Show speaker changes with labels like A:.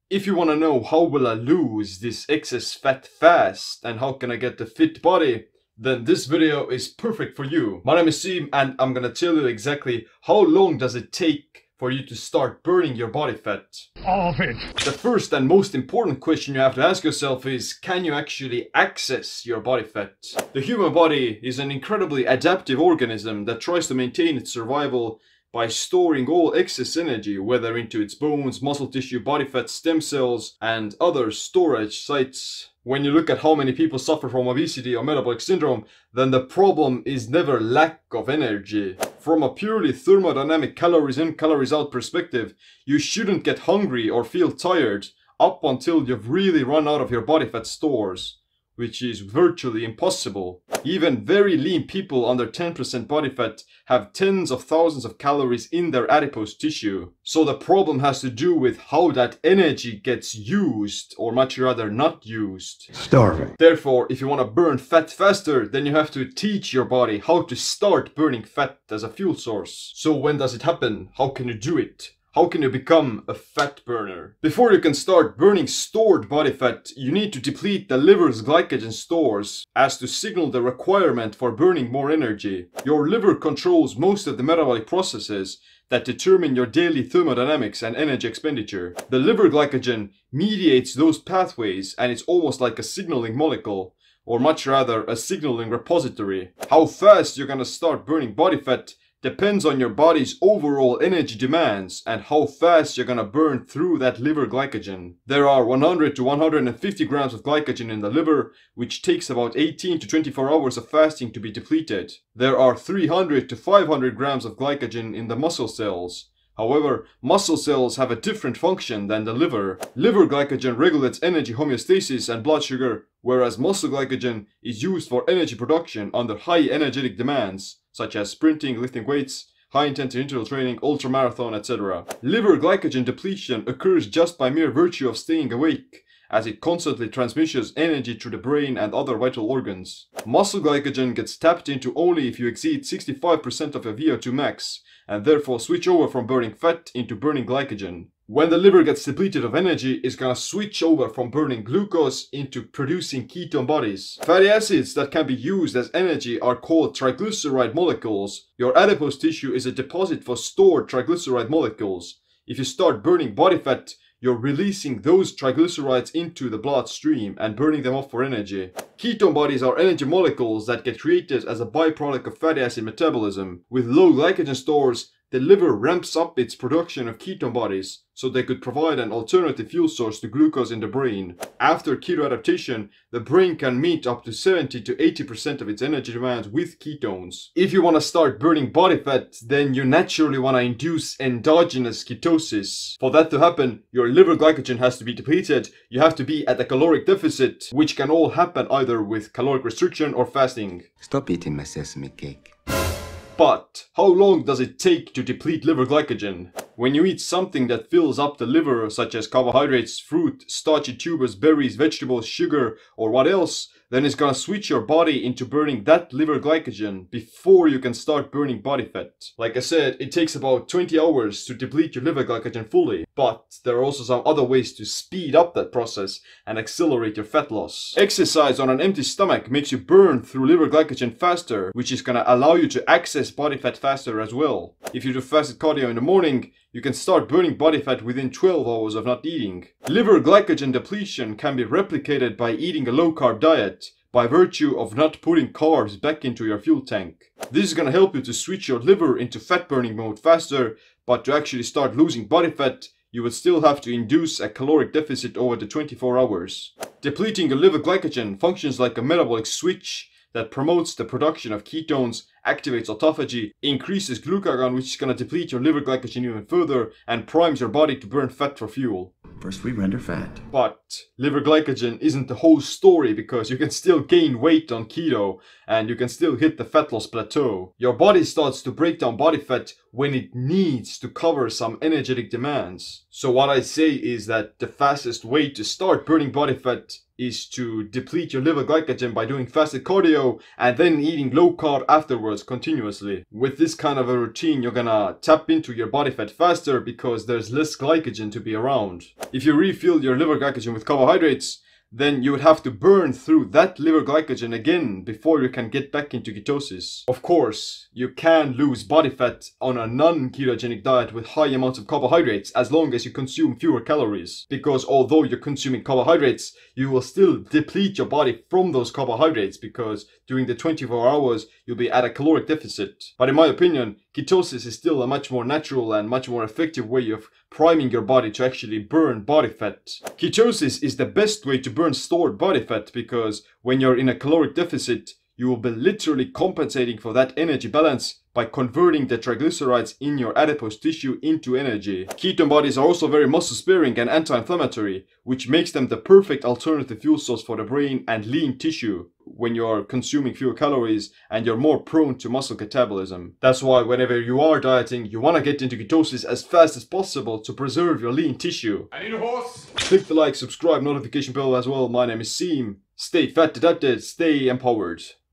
A: If you want to know how will I lose this excess fat fast and how can I get a fit body, then this video is perfect for you. My name is Sim and I'm gonna tell you exactly how long does it take for you to start burning your body fat.
B: All of it.
A: The first and most important question you have to ask yourself is, can you actually access your body fat? The human body is an incredibly adaptive organism that tries to maintain its survival by storing all excess energy, whether into its bones, muscle tissue, body fat, stem cells, and other storage sites. When you look at how many people suffer from obesity or metabolic syndrome, then the problem is never lack of energy. From a purely thermodynamic calories in, calories out perspective, you shouldn't get hungry or feel tired up until you've really run out of your body fat stores, which is virtually impossible. Even very lean people under 10% body fat have tens of thousands of calories in their adipose tissue. So the problem has to do with how that energy gets used, or much rather not used.
B: Starving.
A: Therefore, if you want to burn fat faster, then you have to teach your body how to start burning fat as a fuel source. So when does it happen? How can you do it? How can you become a fat burner? Before you can start burning stored body fat, you need to deplete the liver's glycogen stores as to signal the requirement for burning more energy. Your liver controls most of the metabolic processes that determine your daily thermodynamics and energy expenditure. The liver glycogen mediates those pathways and it's almost like a signaling molecule, or much rather a signaling repository. How fast you're gonna start burning body fat depends on your body's overall energy demands and how fast you're gonna burn through that liver glycogen. There are 100 to 150 grams of glycogen in the liver, which takes about 18 to 24 hours of fasting to be depleted. There are 300 to 500 grams of glycogen in the muscle cells. However, muscle cells have a different function than the liver. Liver glycogen regulates energy homeostasis and blood sugar, whereas muscle glycogen is used for energy production under high energetic demands, such as sprinting, lifting weights, high-intensity interval training, ultramarathon, etc. Liver glycogen depletion occurs just by mere virtue of staying awake, as it constantly transmits energy to the brain and other vital organs. Muscle glycogen gets tapped into only if you exceed 65% of your VO2 max, and therefore switch over from burning fat into burning glycogen. When the liver gets depleted of energy, it's gonna switch over from burning glucose into producing ketone bodies. Fatty acids that can be used as energy are called triglyceride molecules. Your adipose tissue is a deposit for stored triglyceride molecules. If you start burning body fat, you're releasing those triglycerides into the bloodstream and burning them off for energy. Ketone bodies are energy molecules that get created as a byproduct of fatty acid metabolism. With low glycogen stores, the liver ramps up its production of ketone bodies so they could provide an alternative fuel source to glucose in the brain. After keto adaptation, the brain can meet up to 70 to 80% of its energy demands with ketones. If you want to start burning body fat, then you naturally want to induce endogenous ketosis. For that to happen, your liver glycogen has to be depleted, you have to be at a caloric deficit, which can all happen either with caloric restriction or fasting.
C: Stop eating my sesame cake.
A: But how long does it take to deplete liver glycogen? When you eat something that fills up the liver, such as carbohydrates, fruit, starchy tubers, berries, vegetables, sugar, or what else, then it's gonna switch your body into burning that liver glycogen before you can start burning body fat. Like I said, it takes about 20 hours to deplete your liver glycogen fully, but there are also some other ways to speed up that process and accelerate your fat loss. Exercise on an empty stomach makes you burn through liver glycogen faster, which is gonna allow you to access body fat faster as well. If you do fasted cardio in the morning, you can start burning body fat within 12 hours of not eating. Liver glycogen depletion can be replicated by eating a low-carb diet by virtue of not putting carbs back into your fuel tank. This is gonna help you to switch your liver into fat burning mode faster, but to actually start losing body fat, you would still have to induce a caloric deficit over the 24 hours. Depleting your liver glycogen functions like a metabolic switch that promotes the production of ketones, activates autophagy, increases glucagon, which is going to deplete your liver glycogen even further, and primes your body to burn fat for fuel.
C: First we render fat.
A: But liver glycogen isn't the whole story, because you can still gain weight on keto and you can still hit the fat loss plateau. Your body starts to break down body fat when it needs to cover some energetic demands. So what I say is that the fastest way to start burning body fat is to deplete your liver glycogen by doing fasted cardio and then eating low carb afterwards continuously. With this kind of a routine, you're gonna tap into your body fat faster because there's less glycogen to be around. If you refill your liver glycogen with carbohydrates, then you would have to burn through that liver glycogen again before you can get back into ketosis. Of course, you can lose body fat on a non-ketogenic diet with high amounts of carbohydrates as long as you consume fewer calories. Because although you're consuming carbohydrates, you will still deplete your body from those carbohydrates because during the 24 hours you'll be at a caloric deficit. But in my opinion, ketosis is still a much more natural and much more effective way of priming your body to actually burn body fat. Ketosis is the best way to burn stored body fat because when you're in a caloric deficit, you will be literally compensating for that energy balance by converting the triglycerides in your adipose tissue into energy. Ketone bodies are also very muscle sparing and anti-inflammatory, which makes them the perfect alternative fuel source for the brain and lean tissue when you are consuming fewer calories and you're more prone to muscle catabolism. That's why whenever you are dieting, you want to get into ketosis as fast as possible to preserve your lean tissue.
B: I need a horse!
A: Click the like, subscribe, notification bell as well. My name is Seam. Stay fat adapted, stay empowered.